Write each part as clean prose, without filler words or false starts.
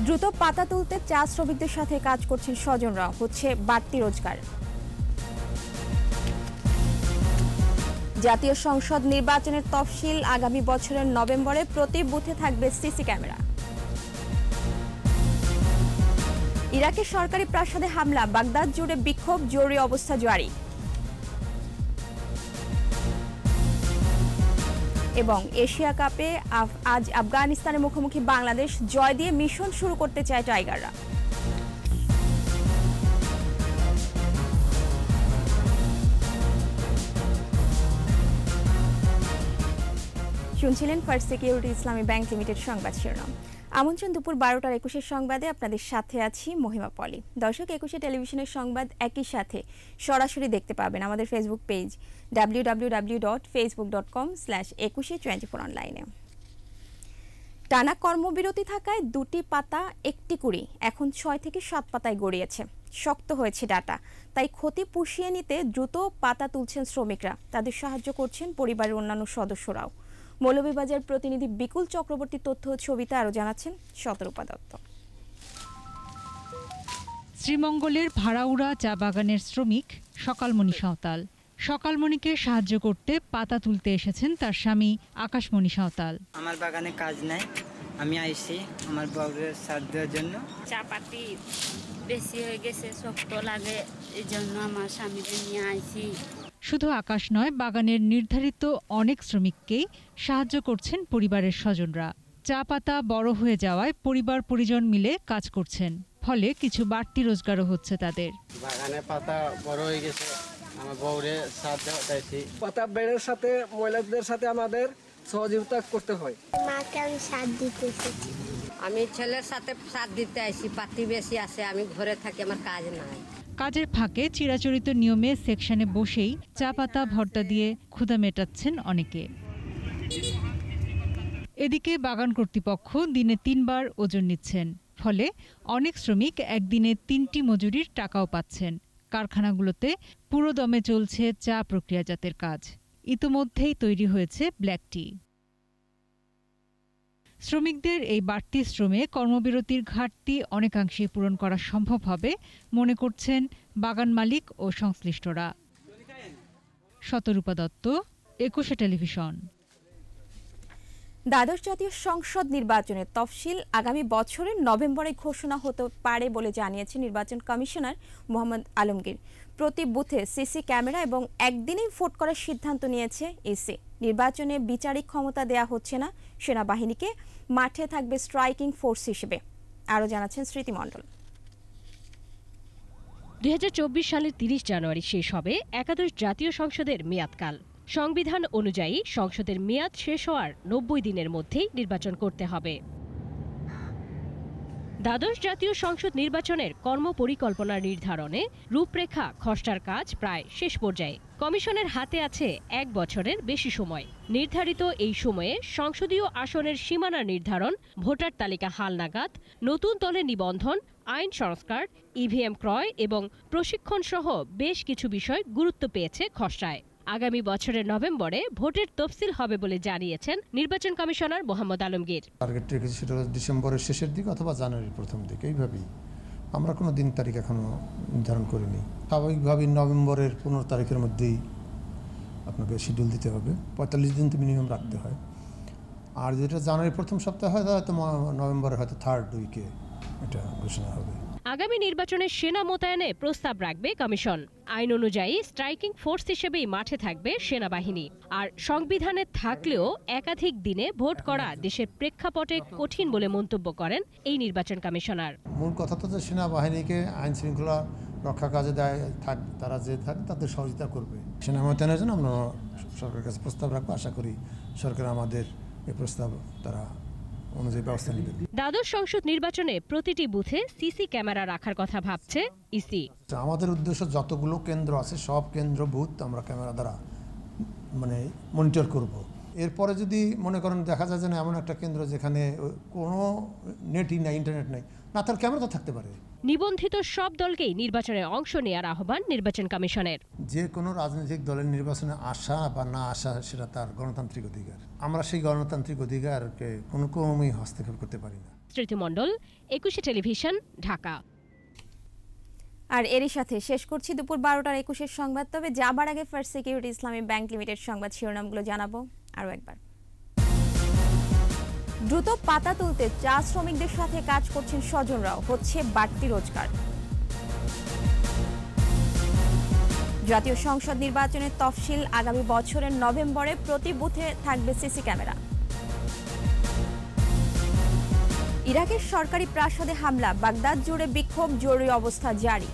দ্রুত পাতা তুলতে চা শ্রমিকদের সাথে কাজ করছেন স্বজনরা, হচ্ছে বাড়তি রোজগার। জাতীয় সংসদ নির্বাচনের তফসিল আগামী বছরের নভেম্বরে, প্রতি বুথে থাকবে সিসি ক্যামেরা। ইরাকের সরকারি প্রাসাদে হামলা, বাগদাদ জুড়ে বিক্ষোভ, জরুরি অবস্থা জারি। এবং এশিয়া কাপে আজ আফগানিস্তানের মুখোমুখি বাংলাদেশ, জয় দিয়ে মিশন শুরু করতে চায় টাইগাররা। শুনছিলেন first security Islami bank limited সংবাদ শিরোনাম। আমন্ত্রণ দুপুর 12টার একুশের সংবাদে, আপনাদের সাথে আছি মহিমা পলি। দর্শক, একুশে টেলিভিশনের সংবাদ একই সাথে সরাসরি দেখতে পাবেন আমাদের ফেসবুক পেজ www.facebook.com/2124 অনলাইনে। টানা কর্মবিরতি থাকায় 2টি পাতা 1টি কুড়ি এখন 6 থেকে 7 পাতায় গড়িয়েছে। শক্ত হয়েছে ডাটা, তাই ক্ষতি পুষিয়ে নিতে দ্রুত পাতা তুলছেন শ্রমিকরা। তাদের সাহায্য করছেন পরিবারের অন্যান্য সদস্যরাও। মৌলভীবাজার প্রতিনিধি বিকুল চক্রবর্তী তথ্য ছবিতে আরো জানাচ্ছেন শতরূপা দত্ত। শ্রীমঙ্গলের ভাড়াউড়া চা বাগানের শ্রমিক সকালমণি সাঁওতাল। সকালমণিকে সাহায্য করতে পাতা তুলতে এসেছেন তার স্বামী আকাশমণি সাঁওতাল। আমার বাগানে কাজ নাই, আমি আইছি আমার বউয়ের সাথ দেওয়ার জন্য। চা পাতি বেশি হয়ে গেছে, শক্ত লাগে, এই জন্য আমার স্বামীকে নিয়ে আইছি। শুধু আকাশ নয়, বাগানের নির্ধারিত অনেক শ্রমিককেই সাহায্য করছেন পরিবারের স্বজনরা। চা পাতা বড় হয়ে যাওয়ায় পরিবার পরিজন মিলে কাজ করছেন, ফলে কিছু বাড়তি রোজগারও হচ্ছে তাদের। বাগানে পাতা বড় হয়ে গেছে, আমার বউরে সাথ দেওয়াছি। পাতা বেড়ের সাথে মহিলাদের সাথে আমাদের সহযোগিতা করতে হয়। মাকে আমি সাথ দিতেছি। আমি ছেলের সাথে সাথ দিতে আইছি, পাতি বেশি আছে, আমি ঘরে থাকি, আমার কাজ নাই। কাজের ফাঁকে চিরাচরিত নিয়মে সেকশনে বসেই চা পাতা ভর্তা দিয়ে ক্ষুধা মেটাচ্ছেন অনেকে। এদিকে বাগান কর্তৃপক্ষ দিনে 3 বার ওজন নিচ্ছেন, ফলে অনেক শ্রমিক একদিনে 3টি মজুরির টাকাও পাচ্ছেন। কারখানাগুলোতে পুরো দমে চলছে চা প্রক্রিয়াজাতের কাজ। ইতোমধ্যেই তৈরি হয়েছে ব্ল্যাক টি। শ্রমিকদের এই বাড়তি শ্রমে কর্মবিরতির ঘাটতি অনেকাংশেই পূরণ করা সম্ভব হবে মনে করছেন বাগান মালিক ও সংশ্লিষ্টরা। শতরূপা দত্ত, একুশে টেলিভিশন। দ্বাদশ জাতীয় সংসদ নির্বাচনের তফসিল আগামী বছরের নভেম্বরে ঘোষণা হতে পারে বলে জানিয়েছে নির্বাচন কমিশনার মোহাম্মদ আলমগীর। প্রতি বুথে সিসি ক্যামেরা এবং একদিনেই ভোট করার সিদ্ধান্ত নিয়েছে ইসি। নির্বাচনে বিচারিক ক্ষমতা দেয়া হচ্ছে না সেনাবাহিনীকে, মাঠে থাকবে স্ট্রাইকিং ফোর্স হিসেবে। আরও জানাচ্ছেন স্মৃতি মণ্ডল। 2024 সালের 30 জানুয়ারি শেষ হবে একাদশ জাতীয় সংসদের মেয়াদকাল। সংবিধান অনুযায়ী সংসদের মেয়াদ শেষ হওয়ার 90 দিনের মধ্যেই নির্বাচন করতে হবে। দ্বাদশ জাতীয় সংসদ নির্বাচনের কর্মপরিকল্পনা নির্ধারণে রূপরেখা খসড়ার কাজ প্রায় শেষ পর্যায়ে। কমিশনের হাতে আছে 1 বছরের বেশি সময়। নির্ধারিত এই সময়ে সংসদীয় আসনের সীমানা নির্ধারণ, ভোটার তালিকা হালনাগাদ, নতুন দলে নিবন্ধন, আইন সংস্কার, ইভিএম ক্রয় এবং প্রশিক্ষণ সহ বেশ কিছু বিষয় গুরুত্ব পেয়েছে খসড়ায়। আগামী বছরের নভেম্বরে ভোটের তফসিল হবে বলে জানিয়েছেন নির্বাচন কমিশনার মোহাম্মদ আলমগীর। টার্গেট রেখেছি সেটা ডিসেম্বরের শেষের দিকে অথবা জানুয়ারির প্রথম দিকে, এইভাবেই। আমরা কোনো দিন তারিখ এখনো নির্ধারণ করিনি। স্বাভাবিকভাবেই নভেম্বরের 15 তারিখের মধ্যেই আপনাকে শিডিউল দিতে হবে। 45 দিন তো মিনিমাম রাখতে হয়। আর যেটা জানুয়ারির প্রথম সপ্তাহে হয়, হয়তো নভেম্বরের হয়তো 3rd উইকে এটা ঘোষণা হবে। আগামী নির্বাচনে সেনা মোতায়েনে প্রস্তাব রাখবে কমিশন। আইন অনুযায়ী স্ট্রাইকিং ফোর্স হিসেবেই মাঠে থাকবে সেনাবাহিনী। আর সংবিধানে থাকলেও একাধিক দিনে ভোট করা দেশের প্রেক্ষাপটে কঠিন বলে মন্তব্য করেন এই নির্বাচন কমিশনার। মূল কথা তো সেনাবাহিনীকে আইন শৃঙ্খলা রক্ষা কাজে দেয় থাক, তারা যে থাক তাদের সহযোগিতা করবে। সেনা মোতায়েনের জন্য আমরা সরকারের কাছে প্রস্তাব রাখবো। আশা করি সরকার আমাদের এই প্রস্তাব তারা অনুযায়ী ব্যবস্থা নেবে। দ্বাদশ সংসদ নির্বাচনে প্রতিটি বুথে সিসি ক্যামেরা রাখার কথা ভাবছে ইসি। আমাদের উদ্দেশ্য যতগুলো কেন্দ্র আছে সব কেন্দ্র বুথ আমরা ক্যামেরা দ্বারা মনিটর করব। এরপরে যদি মনে করেন দেখা যায় যে এমন একটা কেন্দ্র যেখানে কোনো নেটই নাই, ইন্টারনেট নাই, না, তার ক্যামেরা তো থাকতে পারে। নিবন্ধিত সব দলকেই নির্বাচনে অংশ নেওয়ার আহ্বান নির্বাচন কমিশনের। যে কোনো রাজনৈতিক দলের নির্বাচনে আসা বা না আসা সেটা তার গণতান্ত্রিক অধিকার। আমরা সেই গণতান্ত্রিক অধিকারকে কোনো ক্রমেই হস্তক্ষেপ করতে পারি না। স্মৃতি মণ্ডল, একুশে টেলিভিশন, ঢাকা। আর এরই সাথে শেষ করছি দুপুর 12টার 21-এর সংবাদ। তবে যাবার আগে first security Islami bank limited সংবাদ শিরোনামগুলো জানাবো আরও একবার। দ্রুত পাতা তুলতে চা শ্রমিকদের সাথে কাজ করছেন স্বজনরাও, হচ্ছে বাড়তি রোজগার। জাতীয় সংসদ নির্বাচনের তফসিল আগামী বছরের নভেম্বরে, প্রতি বুথে থাকবে সিসি ক্যামেরা। ইরাকের সরকারি প্রাসাদে হামলা, বাগদাদ জুড়ে বিক্ষোভ, জরুরি অবস্থা জারি।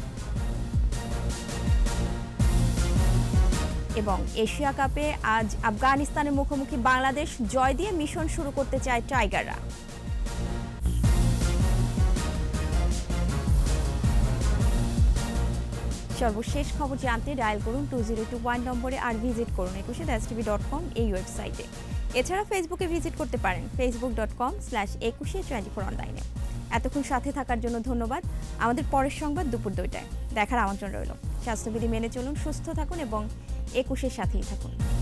এবং এশিয়া কাপে আজ আফগানিস্তানের মুখোমুখি বাংলাদেশ, জয় দিয়ে মিশন শুরু করতে চায় টাইগাররা। সর্বশেষ খবর জানতে ডায়াল করুন 2021 নম্বরে, আর ভিজিট করুন ekushe-tv.com এই ওয়েবসাইটে। এছাড়া ফেসবুকে ভিজিট করতে পারেন facebook.com/ekushe24 অনলাইনে। এতক্ষণ সাথে থাকার জন্য ধন্যবাদ। আমাদের পরের সংবাদ দুপুর 2টায় দেখার আমন্ত্রণ রইল। স্বাস্থ্যবিধি মেনে চলুন, সুস্থ থাকুন এবং একুশের সাথেই থাকুন।